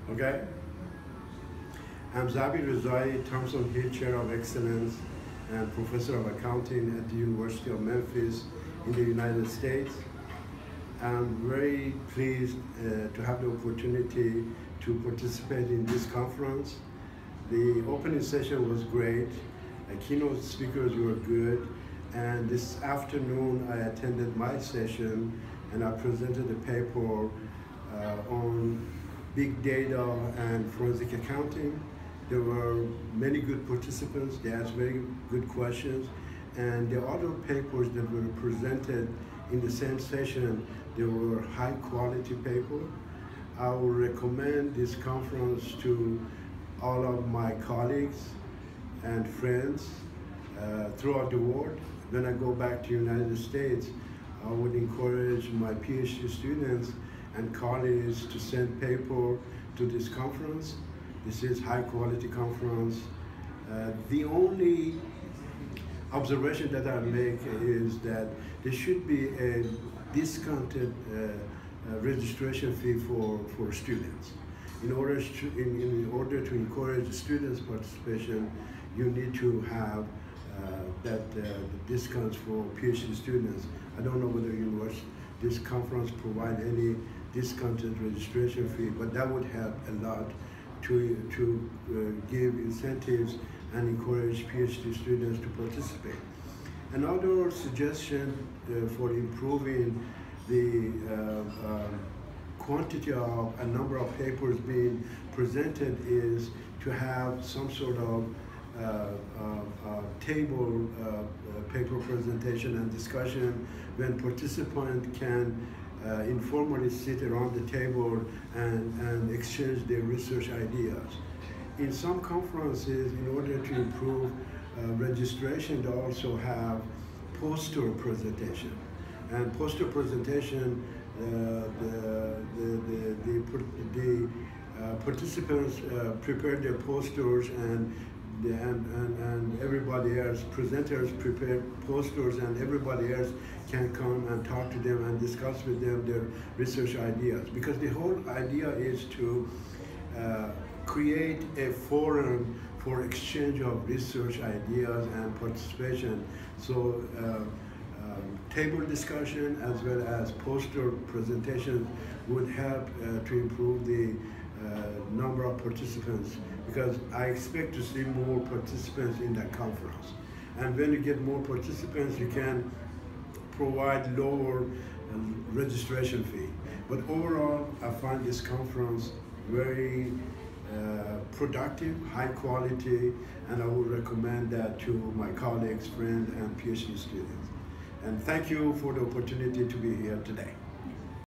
Okay? I'm Zabir Rezai, Thompson Hill Chair of Excellence and Professor of Accounting at the University of Memphis in the United States. I'm very pleased to have the opportunity to participate in this conference. The opening session was great. The keynote speakers were good. And this afternoon, I attended my session and I presented a paper on big data and forensic accounting. There were many good participants. They asked very good questions. And the other papers that were presented in the same session, they were high quality papers. I would recommend this conference to all of my colleagues and friends throughout the world. When I go back to the United States, I would encourage my PhD students and colleagues to send paper to this conference. This is high quality conference. The only observation that I make is that there should be a discounted registration fee for students. In order to encourage students' participation, you need to have discounts for PhD students. I don't know whether this conference provide any discounted registration fee, but that would help a lot to give incentives and encourage PhD students to participate. Another suggestion for improving the quantity of a number of papers being presented is to have some sort of table paper presentation and discussion when participants can informally sit around the table and exchange their research ideas. In some conferences, in order to improve registration, they also have poster presentation. And poster presentation, the participants prepare their posters and everybody else, presenters prepare posters and everybody else can come and talk to them and discuss with them their research ideas. Because the whole idea is to create a forum for exchange of research ideas and participation. So table discussion as well as poster presentation would help to improve the number of participants, because I expect to see more participants in that conference. And when you get more participants, you can provide lower registration fee. But overall, I find this conference very productive, high quality, and I would recommend that to my colleagues, friends, and PhD students. And thank you for the opportunity to be here today.